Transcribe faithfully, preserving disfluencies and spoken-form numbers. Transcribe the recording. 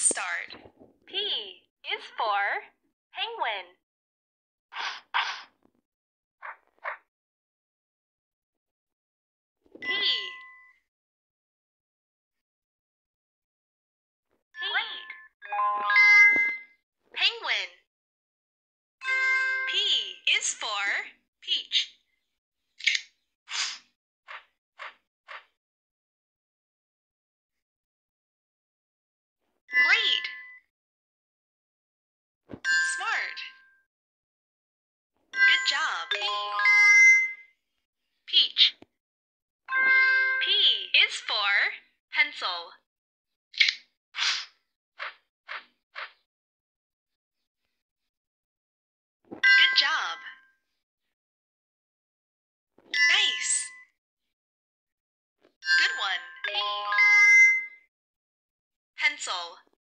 start. P is for penguin. P. Plate. Penguin. P is for peach. Great. Smart. Good job. P. Peach. P is for pencil. Good job. Nice. Good one. P. Pencil.